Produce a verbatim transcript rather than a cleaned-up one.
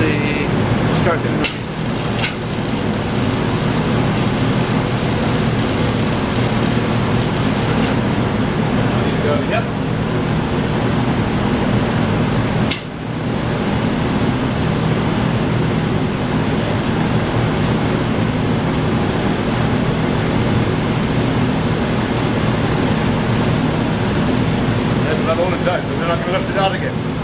the start doing the Yep. That's about all it does, and then I can lift it out again.